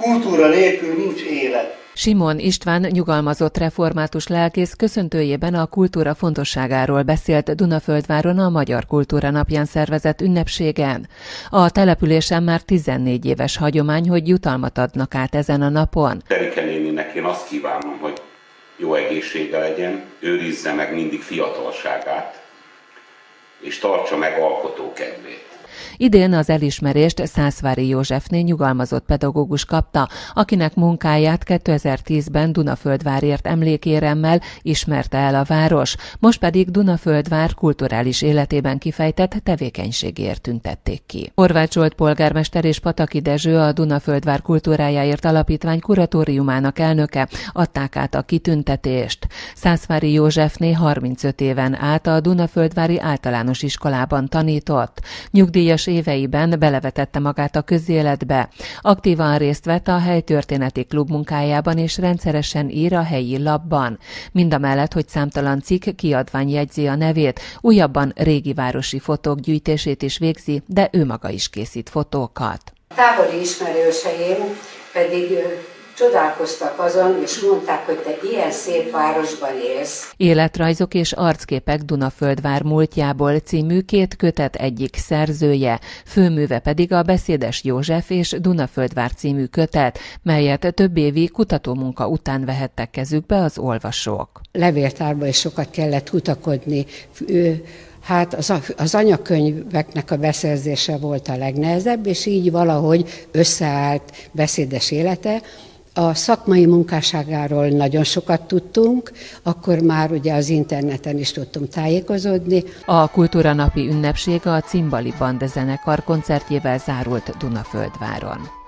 Kultúra nélkül nincs élet. Simon István nyugalmazott református lelkész köszöntőjében a kultúra fontosságáról beszélt Dunaföldváron a Magyar Kultúra Napján szervezett ünnepségen. A településen már 14 éves hagyomány, hogy jutalmat adnak át ezen a napon. Erike néninek én azt kívánom, hogy jó egészsége legyen, őrizze meg mindig fiatalságát, és tartsa meg alkotókedvét. Idén az elismerést Szászvári Józsefné nyugalmazott pedagógus kapta, akinek munkáját 2010-ben Dunaföldvárért emlékéremmel ismerte el a város, most pedig Dunaföldvár kulturális életében kifejtett tevékenységért tüntették ki. Horváth Zsolt polgármester és Pataki Dezső, a Dunaföldvár Kultúrájáért Alapítvány kuratóriumának elnöke adták át a kitüntetést. Szászvári Józsefné 35 éven át a Dunaföldvári Általános Iskolában tanított. Nyugdíjas éveiben belevetette magát a közéletbe. Aktívan részt vett a helytörténeti klub munkájában és rendszeresen ír a helyi lapban. Mindamellett, hogy számtalan cikk, kiadvány jegyzi a nevét, újabban régi városi fotók gyűjtését is végzi, de ő maga is készít fotókat. Távoli ismerőseim pedig csodálkoztak azon, és mondták, hogy te ilyen szép városban élsz. Életrajzok és arcképek Dunaföldvár múltjából című 2 kötet egyik szerzője, főműve pedig a Beszédes József és Dunaföldvár című kötet, melyet több évi kutatómunka után vehettek kezükbe az olvasók. Levéltárba is sokat kellett kutakodni. Hát az anyakönyveknek a beszerzése volt a legnehezebb, és így valahogy összeállt Beszédes élete. A szakmai munkásságáról nagyon sokat tudtunk, akkor már ugye az interneten is tudtunk tájékozódni. A Kultúranapi ünnepség a Cimbali Band zenekar koncertjével zárult Dunaföldváron.